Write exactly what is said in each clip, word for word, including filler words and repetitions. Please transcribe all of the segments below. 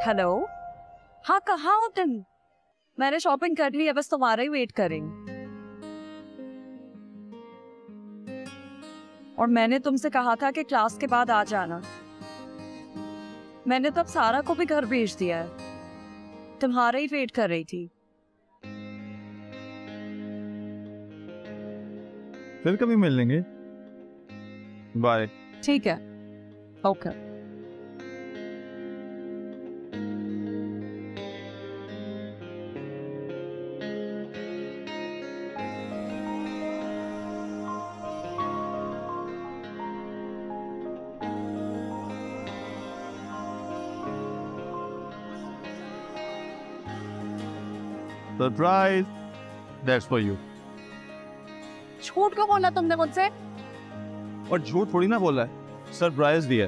Hello, हाँ कहाँ हो तुम? मैंने शॉपिंग कर ली है, बस तुम्हारा ही वेट करेंगे। और मैंने तुमसे कहा था कि क्लास के बाद आ जाना। मैंने तब सारा को भी घर भेज दिया है, तुम्हारा ही वेट कर रही थी। फिर कभी मिल लेंगे। बाय। ठीक है, okay. Surprise, that's for you. झूठ क्यों बोला तुमने मुझसे? और झूठ थोड़ी ना बोला है, सरप्राइज दिया।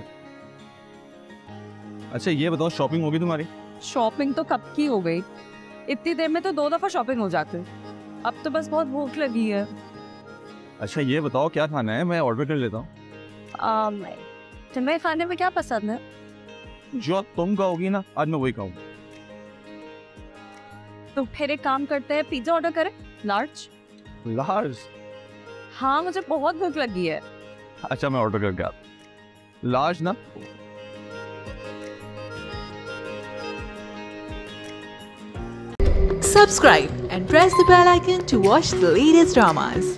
अच्छा ये बताओ, शॉपिंग होगी तुम्हारी? शॉपिंग तो कब की हो गई, इतनी देर में तो दो दफा शॉपिंग हो जाती। अब तो बस बहुत भूख लगी है। अच्छा ये बताओ क्या खाना है, मैं ऑर्डर कर लेता हूँ। तुम्हें खाने में क्या पसंद है? जो तुम कहोगी ना, आज मैं वही खाऊंगा। तो फिर एक काम करते हैं, पिज्जा ऑर्डर करें, लार्ज। लार्ज? हाँ मुझे बहुत भूख लगी है। अच्छा मैं ऑर्डर करके आता हूँ, लार्ज ना। Subscribe and press the bell icon to watch the latest dramas.